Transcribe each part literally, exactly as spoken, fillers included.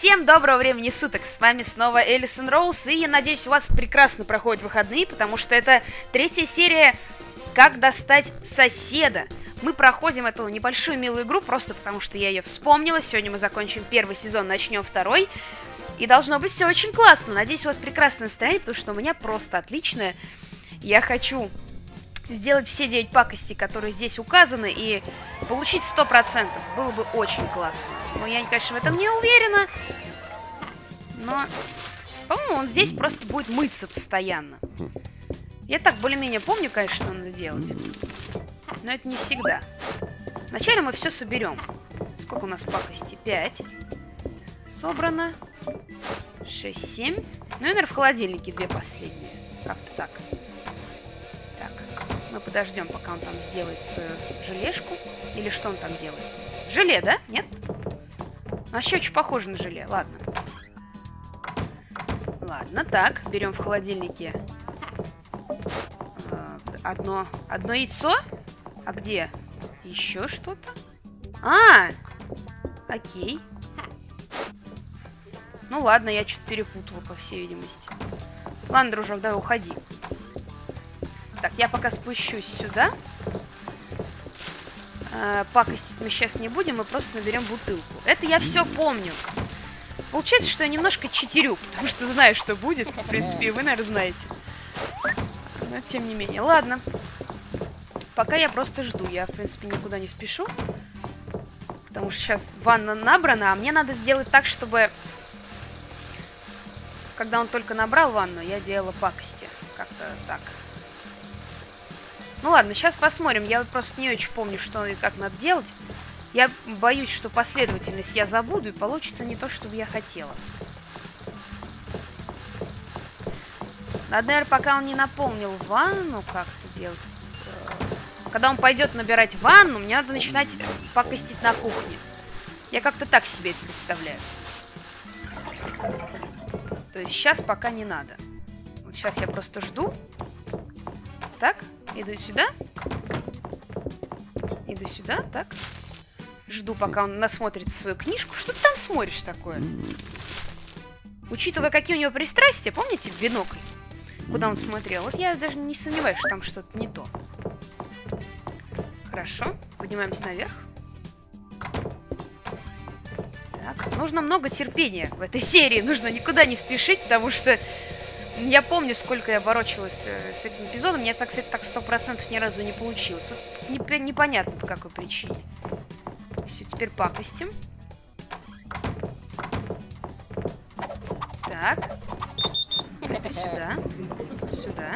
Всем доброго времени суток, с вами снова Элисон Роуз, и я надеюсь, у вас прекрасно проходят выходные, потому что это третья серия «Как достать соседа». Мы проходим эту небольшую милую игру, просто потому что я ее вспомнила. Сегодня мы закончим первый сезон, начнем второй. И должно быть все очень классно. Надеюсь, у вас прекрасное настроение, потому что у меня просто отличное. Я хочу сделать все девять пакостей, которые здесь указаны, и получить сто процентов. Было бы очень классно. Но я, конечно, в этом не уверена. Но, по-моему, он здесь просто будет мыться постоянно. Я так более-менее помню, конечно, что надо делать. Но это не всегда. Вначале мы все соберем. Сколько у нас пакостей? пять. Собрано. шесть, семь. Ну и, наверное, в холодильнике две последние. Как-то так. Так. Мы подождем, пока он там сделает свою желешку. Или что он там делает? Желе, да? Нет? А еще очень похоже на желе. Ладно. Ладно, так. Берем в холодильнике э, одно, одно яйцо. А где? Еще что-то? А! Окей. Ну ладно, я что-то перепутала, по всей видимости. Ладно, дружок, давай уходи. Так, я пока спущусь сюда. Э, пакостить мы сейчас не будем, мы просто наберем бутылку. Это я все помню. Получается, что я немножко читерю, потому что знаю, что будет. В принципе, и вы, наверное, знаете. Но тем не менее. Ладно. Пока я просто жду. Я, в принципе, никуда не спешу. Потому что сейчас ванна набрана, а мне надо сделать так, чтобы... Когда он только набрал ванну, я делала пакости. Как-то так. Ну ладно, сейчас посмотрим. Я просто не очень помню, что и как надо делать. Я боюсь, что последовательность я забуду, и получится не то, что я хотела. Надо, наверное, пока он не наполнил ванну, как это делать. Когда он пойдет набирать ванну, мне надо начинать пакостить на кухне. Я как-то так себе это представляю. То есть сейчас пока не надо. Вот сейчас я просто жду. Так, иду сюда. Иду сюда, так. Жду, пока он насмотрит свою книжку. Что ты там смотришь такое? Учитывая, какие у него пристрастия, помните, в бинокль? Куда он смотрел? Вот я даже не сомневаюсь, что там что-то не то. Хорошо, поднимаемся наверх. Так, нужно много терпения в этой серии. Нужно никуда не спешить, потому что я помню, сколько я ворочалась э, с этим эпизодом. Мне, так сказать, так сто процентов ни разу не получилось. Вот не, непонятно, по какой причине. Все, теперь пакостим. Так. Это сюда. Сюда.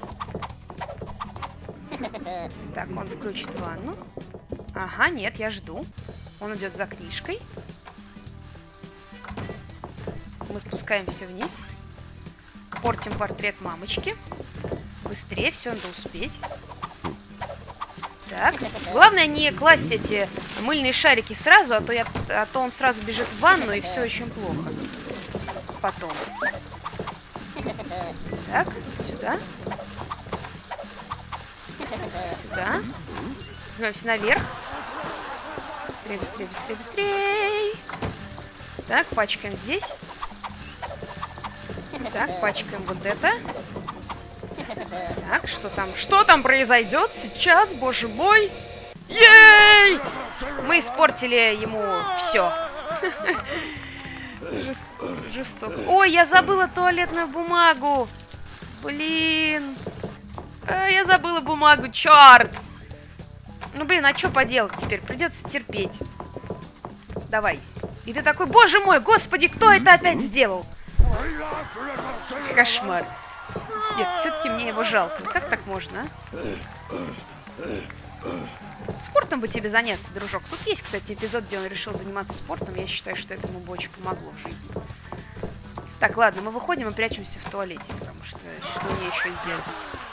Так, он включит ванну. Ага, нет, я жду. Он идет за книжкой. Мы спускаемся вниз. Портим портрет мамочки. Быстрее, все, надо успеть. Так, главное не класть эти мыльные шарики сразу, а то, я, а то он сразу бежит в ванну, и все очень плохо. Потом. Так, сюда. Сюда. Поднимаемся наверх. Быстрее, быстрее, быстрее, быстрее. Так, пачкаем здесь. Так, пачкаем вот это. Так, что там? Что там произойдет сейчас, боже мой? Ей! Мы испортили ему все. Жестоко. Ой, я забыла туалетную бумагу. Блин. А, я забыла бумагу, черт. Ну, блин, а что поделать теперь? Придется терпеть. Давай. И ты такой, боже мой, господи, кто это опять сделал? Кошмар. Нет, все-таки мне его жалко. Как так можно, а? Спортом бы тебе заняться, дружок. Тут есть, кстати, эпизод, где он решил заниматься спортом. Я считаю, что это ему бы очень помогло в жизни. Так, ладно, мы выходим и прячемся в туалете, потому что что мне еще сделать?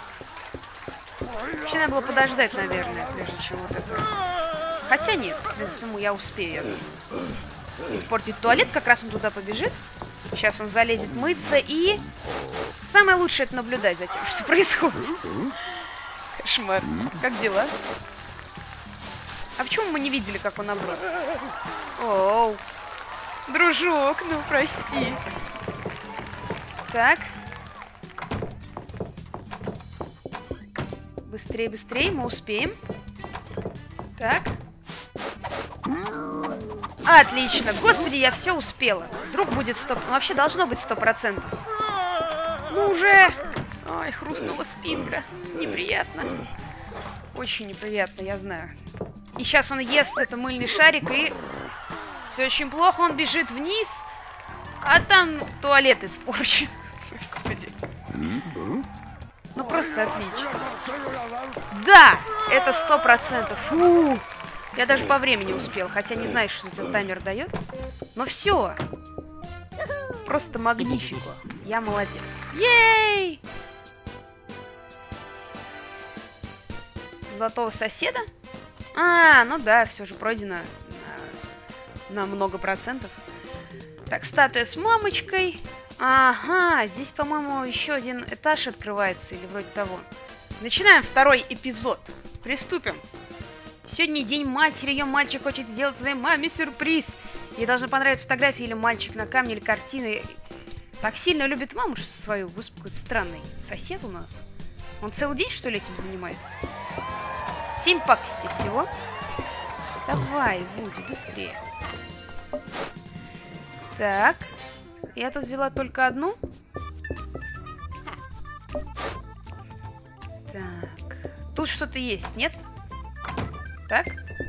Вообще надо было подождать, наверное, прежде чем вот это... Хотя нет, в принципе, я успею, я думаю. Испортить туалет, как раз он туда побежит. Сейчас он залезет мыться, и... Самое лучшее — это наблюдать за тем, что происходит. Кошмар. Как дела? А почему мы не видели, как он набрал? Оу. Дружок, ну прости. Так. Быстрее, быстрее, мы успеем. Так. Отлично. Господи, я все успела. Вдруг будет сто... Ну, вообще должно быть сто процентов. Ну уже... Ой, хрустнула спинка. Неприятно. Очень неприятно, я знаю. И сейчас он ест этот мыльный шарик, и... Все очень плохо, он бежит вниз, а там туалет испорчен. Господи. Ну просто отлично. Да, это сто процентов. Фу. Я даже по времени успел, хотя не знаю, что этот таймер дает. Но все. Просто магнифико. Я молодец. Ей! Золотого соседа? А, ну да, все же пройдено на, на много процентов. Так, статуя с мамочкой. Ага, здесь, по-моему, еще один этаж открывается, или вроде того. Начинаем второй эпизод. Приступим. Сегодня день матери, ее мальчик хочет сделать своей маме сюрприз. Ей должна понравиться фотография или мальчик на камне, или картины. Так сильно любит маму свою. Господи, какой-то странный сосед у нас. Он целый день, что ли, этим занимается? Семь пакостей всего. Давай, Вуди, быстрее. Так. Я тут взяла только одну. Так. Тут что-то есть, нет? Так.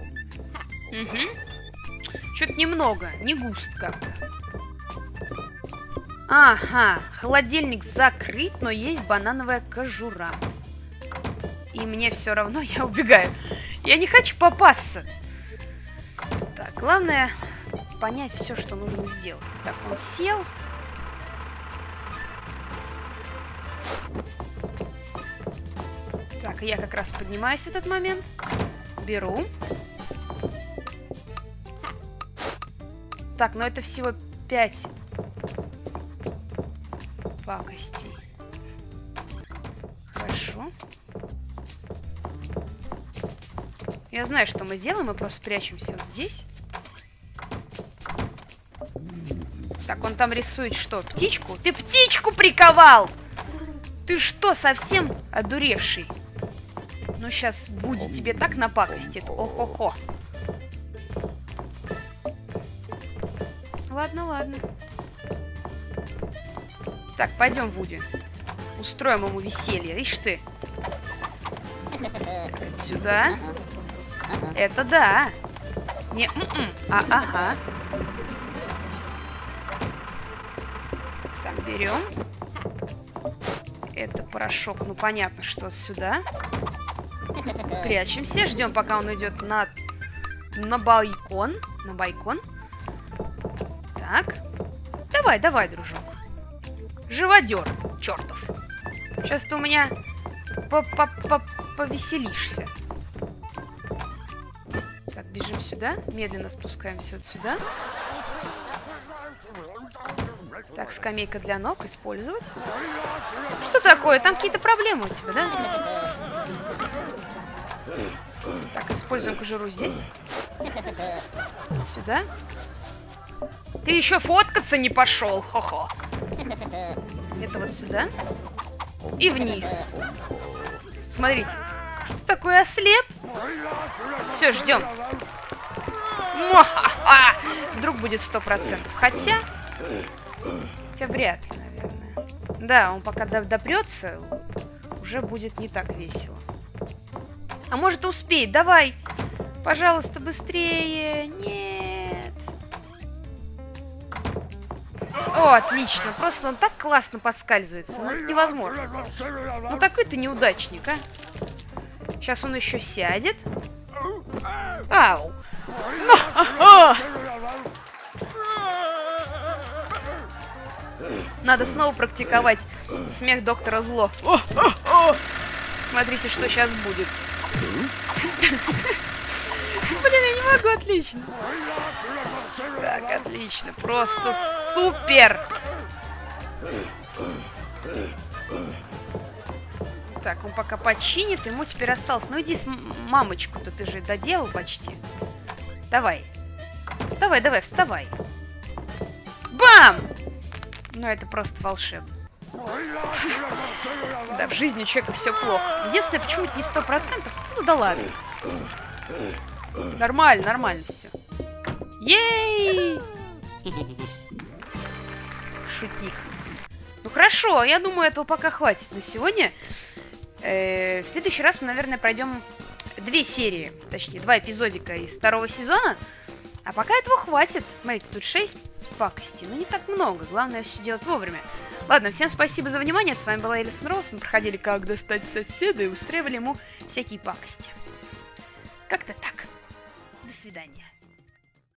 Угу. Что-то немного, не густо как-то. Ага, холодильник закрыт, но есть банановая кожура. И мне все равно, я убегаю. Я не хочу попасться. Так, главное понять все, что нужно сделать. Так, он сел. Так, я как раз поднимаюсь в этот момент. Беру. Так, но это всего пять пакостей. Хорошо. Я знаю, что мы сделаем. Мы просто спрячемся вот здесь. Так, он там рисует что? Птичку? Ты птичку приковал! Ты что, совсем одуревший? Ну, сейчас будет тебе так напакостит. О-хо-хо. Ладно, ладно. Так, пойдем, Вуди. Устроим ему веселье. Ишь ты. Так, отсюда. Это да. Не, м-м. А, ага. Так, берем. Это порошок. Ну, понятно, что сюда. Прячемся. Ждем, пока он идет на, на балкон. На балкон. Так. Давай, давай, дружок. Живодер, чертов. Сейчас ты у меня повеселишься. Так, бежим сюда. Медленно спускаемся вот сюда. Так, скамейка для ног использовать. Что такое? Там какие-то проблемы у тебя, да? Так, используем кожуру здесь. Сюда. Ты еще фоткаться не пошел, хо-хо. Это вот сюда. И вниз. Смотрите. Ты такой ослеп. Все, ждем. Вдруг будет сто процентов. Хотя... Хотя вряд ли, наверное. Да, он пока допрется, уже будет не так весело. А может, успеет? Давай. Пожалуйста, быстрее. Нет. О, отлично. Просто он так классно подскальзывается. Ну, это невозможно. Ну, такой ты неудачник, а. Сейчас он еще сядет. Ау. Надо снова практиковать смех доктора Зло. Смотрите, что сейчас будет. Блин, я не могу, отлично. Так, отлично. Просто супер. Так, он пока починит. Ему теперь осталось. Ну иди с мамочку-то, ты же доделал почти. Давай. Давай, давай, вставай. Ну, это просто волшебно. Да, в жизни у человека все плохо. Единственное, почему-то не сто процентов. Ну да ладно. Нормально, нормально все. Ей! Шутник. Ну хорошо, я думаю, этого пока хватит на сегодня. Э-э, в следующий раз мы, наверное, пройдем две серии, точнее, два эпизодика из второго сезона. А пока этого хватит. Смотрите, тут шесть пакостей. Ну, не так много. Главное все делать вовремя. Ладно, всем спасибо за внимание. С вами была Элисон Роуз. Мы проходили, как достать соседа, и устраивали ему всякие пакости. Как-то так. До свидания.